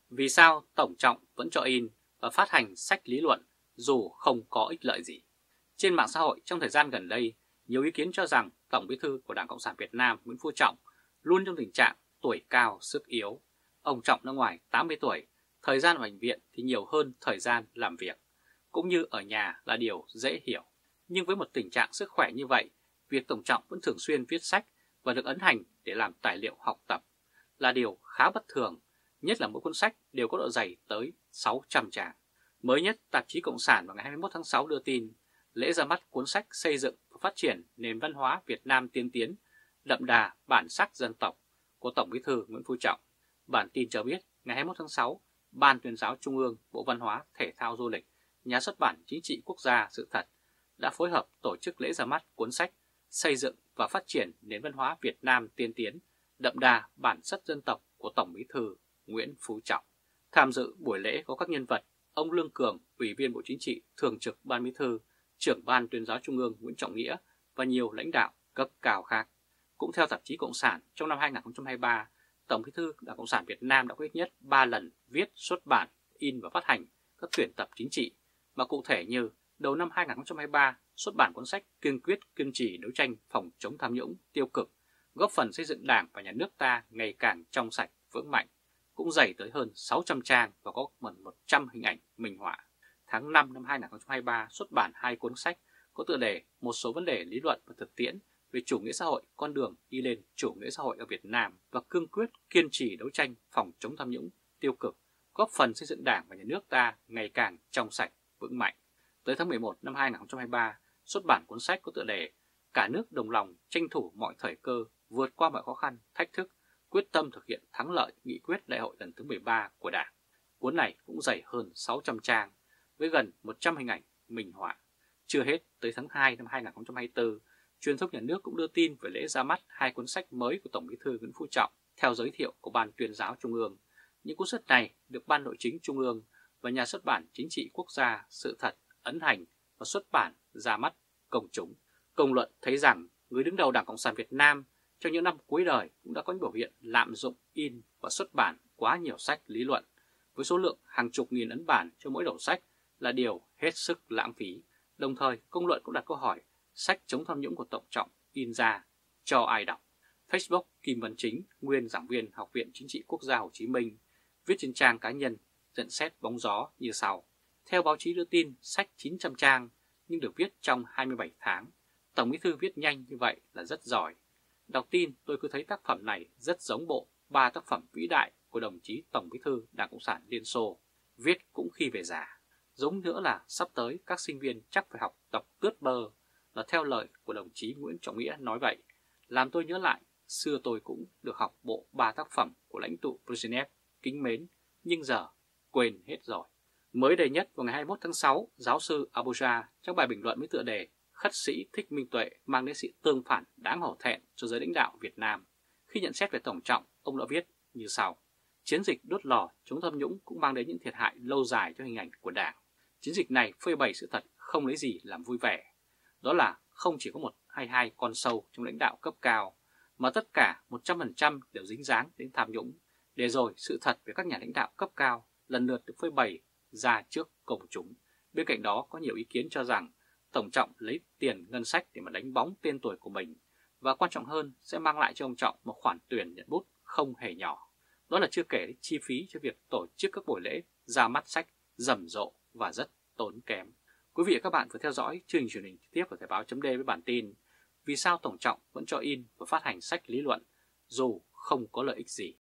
Vì sao Tổng Trọng vẫn cho in và phát hành sách lý luận dù không có ích lợi gì? Trên mạng xã hội trong thời gian gần đây, nhiều ý kiến cho rằng Tổng Bí thư của Đảng Cộng sản Việt Nam Nguyễn Phú Trọng luôn trong tình trạng tuổi cao sức yếu. Ông Trọng đã ngoài 80 tuổi, thời gian ở bệnh viện thì nhiều hơn thời gian làm việc, cũng như ở nhà là điều dễ hiểu. Nhưng với một tình trạng sức khỏe như vậy, việc Tổng Trọng vẫn thường xuyên viết sách và được ấn hành để làm tài liệu học tập là điều khá bất thường, nhất là mỗi cuốn sách đều có độ dày tới 600 trang. Mới nhất, tạp chí Cộng sản vào ngày 21 tháng 6 đưa tin lễ ra mắt cuốn sách Xây dựng và phát triển nền văn hóa Việt Nam tiên tiến, đậm đà bản sắc dân tộc của Tổng Bí thư Nguyễn Phú Trọng. Bản tin cho biết, ngày 21 tháng 6, Ban Tuyên giáo Trung ương, Bộ Văn hóa, Thể thao Du lịch, Nhà xuất bản Chính trị Quốc gia Sự thật đã phối hợp tổ chức lễ ra mắt cuốn sách Xây dựng và phát triển nền văn hóa Việt Nam tiên tiến, đậm đà bản sắc dân tộc của Tổng Bí thư Nguyễn Phú Trọng. Tham dự buổi lễ có các nhân vật ông Lương Cường, Ủy viên Bộ Chính trị, Thường trực Ban Bí thư, Trưởng Ban Tuyên giáo Trung ương Nguyễn Trọng Nghĩa và nhiều lãnh đạo cấp cao khác. Cũng theo tạp chí Cộng sản, trong năm 2023, Tổng Bí thư Đảng Cộng sản Việt Nam đã có ít nhất 3 lần viết, xuất bản, in và phát hành các tuyển tập chính trị, mà cụ thể như đầu năm 2023 xuất bản cuốn sách Kiên quyết kiên trì đấu tranh phòng chống tham nhũng tiêu cực, góp phần xây dựng Đảng và Nhà nước ta ngày càng trong sạch vững mạnh, cũng dày tới hơn 600 trang và có gần 100 hình ảnh minh họa. Tháng 5 năm 2023 xuất bản 2 cuốn sách có tựa đề Một số vấn đề lý luận và thực tiễn về chủ nghĩa xã hội, con đường đi lên chủ nghĩa xã hội ở Việt Nam và Cương quyết kiên trì đấu tranh phòng chống tham nhũng tiêu cực, góp phần xây dựng Đảng và Nhà nước ta ngày càng trong sạch vững mạnh. Tới tháng 11 năm 2023 xuất bản cuốn sách có tựa đề Cả nước đồng lòng tranh thủ mọi thời cơ, vượt qua mọi khó khăn, thách thức, quyết tâm thực hiện thắng lợi nghị quyết đại hội lần thứ 13 của Đảng. Cuốn này cũng dày hơn 600 trang với gần 100 hình ảnh minh họa. Chưa hết, tới tháng 2 năm 2024, truyền thông nhà nước cũng đưa tin về lễ ra mắt 2 cuốn sách mới của Tổng Bí thư Nguyễn Phú Trọng theo giới thiệu của Ban Tuyên giáo Trung ương. Những cuốn sách này được Ban Nội chính Trung ương và Nhà xuất bản Chính trị Quốc gia Sự thật ấn hành và xuất bản ra mắt công chúng. Công luận thấy rằng người đứng đầu Đảng Cộng sản Việt Nam trong những năm cuối đời cũng đã có những biểu hiện lạm dụng in và xuất bản quá nhiều sách lý luận với số lượng hàng chục nghìn ấn bản cho mỗi đầu sách là điều hết sức lãng phí. Đồng thời, công luận cũng đặt câu hỏi sách chống tham nhũng của Tổng Trọng in ra cho ai đọc. Facebook Kim Văn Chính, nguyên giảng viên Học viện Chính trị Quốc gia Hồ Chí Minh, viết trên trang cá nhân nhận xét bóng gió như sau. Theo báo chí đưa tin, sách 900 trang nhưng được viết trong 27 tháng. Tổng Bí thư viết nhanh như vậy là rất giỏi. Đọc tin tôi cứ thấy tác phẩm này rất giống bộ 3 tác phẩm vĩ đại của đồng chí Tổng Bí thư Đảng Cộng sản Liên Xô, viết cũng khi về già. Giống nữa là sắp tới các sinh viên chắc phải học tập tướt bơ, là theo lời của đồng chí Nguyễn Trọng Nghĩa nói vậy. Làm tôi nhớ lại, xưa tôi cũng được học bộ 3 tác phẩm của lãnh tụ Brezhnev kính mến, nhưng giờ quên hết rồi. Mới đây nhất vào ngày 21 tháng 6, giáo sư Abuja trong bài bình luận với tựa đề Khất sĩ Thích Minh Tuệ mang đến sự tương phản đáng hổ thẹn cho giới lãnh đạo Việt Nam. Khi nhận xét về Tổng Trọng, ông đã viết như sau. Chiến dịch đốt lò chống tham nhũng cũng mang đến những thiệt hại lâu dài cho hình ảnh của Đảng. Chiến dịch này phơi bày sự thật không lấy gì làm vui vẻ. Đó là không chỉ có một hay hai con sâu trong lãnh đạo cấp cao, mà tất cả 100% đều dính dáng đến tham nhũng, để rồi sự thật về các nhà lãnh đạo cấp cao lần lượt được phơi bày ra trước công chúng. Bên cạnh đó có nhiều ý kiến cho rằng Tổng Trọng lấy tiền ngân sách để mà đánh bóng tên tuổi của mình, và quan trọng hơn sẽ mang lại cho ông Trọng một khoản tiền nhận bút không hề nhỏ. Đó là chưa kể đến chi phí cho việc tổ chức các buổi lễ ra mắt sách rầm rộ và rất tốn kém. Quý vị và các bạn vừa theo dõi chương trình truyền hình trực tiếp của Thời báo chấm với bản tin Vì sao Tổng Trọng vẫn cho in và phát hành sách lý luận dù không có lợi ích gì.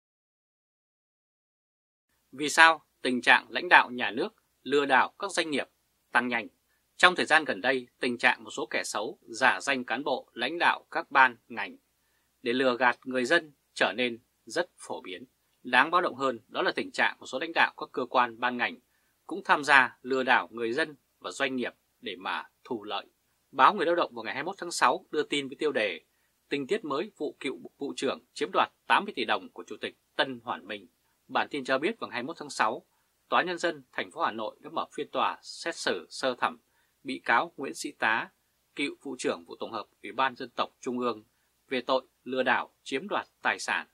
Vì sao tình trạng lãnh đạo nhà nước lừa đảo các doanh nghiệp tăng nhanh? Trong thời gian gần đây, tình trạng một số kẻ xấu giả danh cán bộ lãnh đạo các ban, ngành để lừa gạt người dân trở nên rất phổ biến. Đáng báo động hơn đó là tình trạng một số lãnh đạo các cơ quan ban ngành cũng tham gia lừa đảo người dân và doanh nghiệp để mà thu lợi. Báo Người Lao động vào ngày 21 tháng 6 đưa tin với tiêu đề Tình tiết mới vụ cựu vụ trưởng chiếm đoạt 80 tỷ đồng của Chủ tịch Tân Hoàn Minh. Bản tin cho biết vào ngày 21 tháng 6, Tòa án Nhân dân thành phố Hà Nội đã mở phiên tòa xét xử sơ thẩm bị cáo Nguyễn Sĩ Tá, cựu vụ trưởng vụ tổng hợp Ủy ban Dân tộc Trung ương về tội lừa đảo chiếm đoạt tài sản.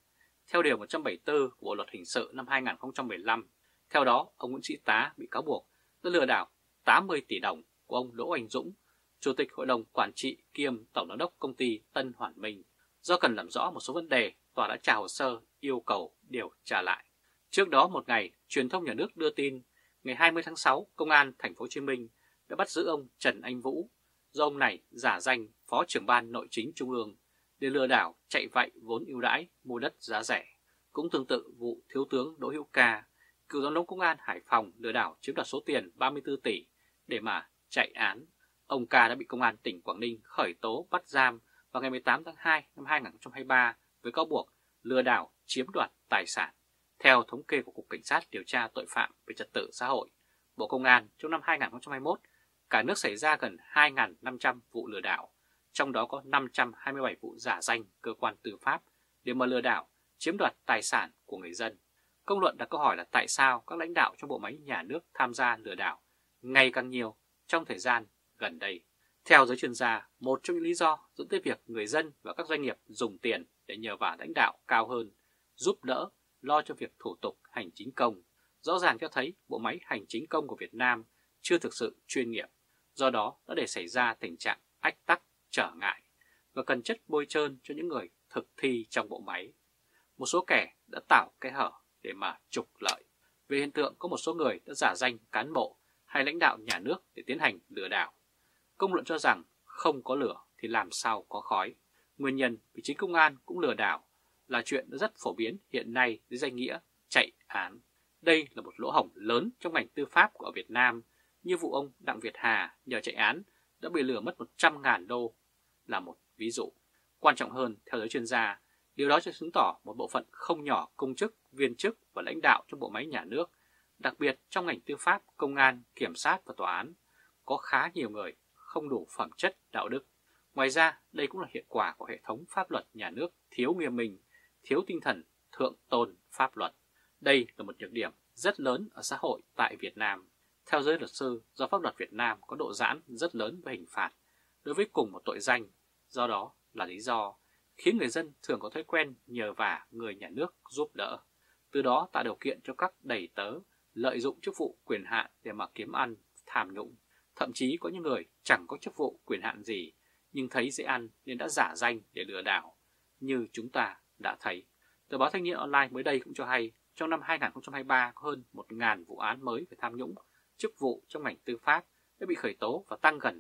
theo Điều 174 của Bộ Luật Hình sự năm 2015. Theo đó, ông Nguyễn Sĩ Tá bị cáo buộc đã lừa đảo 80 tỷ đồng của ông Đỗ Anh Dũng, Chủ tịch Hội đồng Quản trị kiêm Tổng giám đốc công ty Tân Hoàn Minh. Do cần làm rõ một số vấn đề, tòa đã trả hồ sơ yêu cầu điều tra lại. Trước đó một ngày, truyền thông nhà nước đưa tin ngày 20 tháng 6, Công an Thành phố Hồ Chí Minh đã bắt giữ ông Trần Anh Vũ, do ông này giả danh Phó trưởng ban Nội chính Trung ương để lừa đảo chạy vạy vốn ưu đãi mua đất giá rẻ. Cũng tương tự vụ Thiếu tướng Đỗ Hữu Ca, cựu giám đốc Công an Hải Phòng lừa đảo chiếm đoạt số tiền 34 tỷ để mà chạy án. Ông Ca đã bị Công an tỉnh Quảng Ninh khởi tố bắt giam vào ngày 18 tháng 2 năm 2023 với cáo buộc lừa đảo chiếm đoạt tài sản. Theo thống kê của Cục Cảnh sát điều tra tội phạm về trật tự xã hội, Bộ Công an trong năm 2021, cả nước xảy ra gần 2.500 vụ lừa đảo, trong đó có 527 vụ giả danh cơ quan tư pháp để mà lừa đảo chiếm đoạt tài sản của người dân. Công luận đặt câu hỏi là tại sao các lãnh đạo trong bộ máy nhà nước tham gia lừa đảo ngày càng nhiều trong thời gian gần đây. Theo giới chuyên gia, một trong những lý do dẫn tới việc người dân và các doanh nghiệp dùng tiền để nhờ vào lãnh đạo cao hơn, giúp đỡ, lo cho việc thủ tục hành chính công, rõ ràng cho thấy bộ máy hành chính công của Việt Nam chưa thực sự chuyên nghiệp, do đó đã để xảy ra tình trạng ách tắc, trở ngại và cần chất bôi trơn cho những người thực thi trong bộ máy. Một số kẻ đã tạo kẽ hở để mà trục lợi. Về hiện tượng có một số người đã giả danh cán bộ hay lãnh đạo nhà nước để tiến hành lừa đảo. Công luận cho rằng không có lửa thì làm sao có khói. Nguyên nhân vì chính công an cũng lừa đảo là chuyện rất phổ biến hiện nay dưới danh nghĩa chạy án. Đây là một lỗ hổng lớn trong ngành tư pháp của Việt Nam, như vụ ông Đặng Việt Hà nhờ chạy án đã bị lừa mất 100.000 đô là một ví dụ. Quan trọng hơn, theo giới chuyên gia, điều đó sẽ chứng tỏ một bộ phận không nhỏ công chức, viên chức và lãnh đạo trong bộ máy nhà nước, đặc biệt trong ngành tư pháp, công an, kiểm sát và tòa án, có khá nhiều người không đủ phẩm chất đạo đức. Ngoài ra, đây cũng là hiệu quả của hệ thống pháp luật nhà nước thiếu nghiêm minh, thiếu tinh thần thượng tôn pháp luật. Đây là một nhược điểm rất lớn ở xã hội tại Việt Nam. Theo giới luật sư, do pháp luật Việt Nam có độ giãn rất lớn về hình phạt đối với cùng một tội danh, do đó là lý do khiến người dân thường có thói quen nhờ vả người nhà nước giúp đỡ, từ đó tạo điều kiện cho các đầy tớ lợi dụng chức vụ quyền hạn để mà kiếm ăn, tham nhũng. Thậm chí có những người chẳng có chức vụ quyền hạn gì nhưng thấy dễ ăn nên đã giả danh để lừa đảo, như chúng ta đã thấy. Tờ báo Thanh niên Online mới đây cũng cho hay trong năm 2023 có hơn 1.000 vụ án mới về tham nhũng, chức vụ trong ngành tư pháp đã bị khởi tố và tăng gần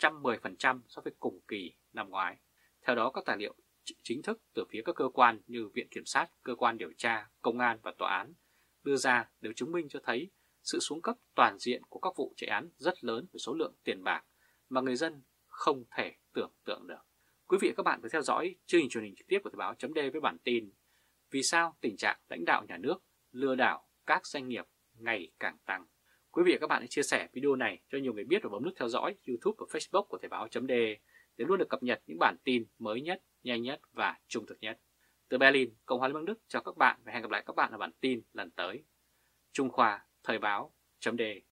110% so với cùng kỳ năm ngoái. Theo đó, các tài liệu chính thức từ phía các cơ quan như Viện Kiểm sát, Cơ quan Điều tra, Công an và Tòa án đưa ra đều chứng minh cho thấy sự xuống cấp toàn diện của các vụ chạy án rất lớn về số lượng tiền bạc mà người dân không thể tưởng tượng được. Quý vị và các bạn vừa theo dõi chương trình truyền hình trực tiếp của Thời báo .d với bản tin Vì sao tình trạng lãnh đạo nhà nước lừa đảo các doanh nghiệp ngày càng tăng. Quý vị và các bạn hãy chia sẻ video này cho nhiều người biết và bấm nút theo dõi YouTube và Facebook của Thời báo .d để luôn được cập nhật những bản tin mới nhất, nhanh nhất và trung thực nhất. Từ Berlin, Cộng hòa Liên bang Đức chào các bạn và hẹn gặp lại các bạn ở bản tin lần tới. Trung Khoa, Thời báo .d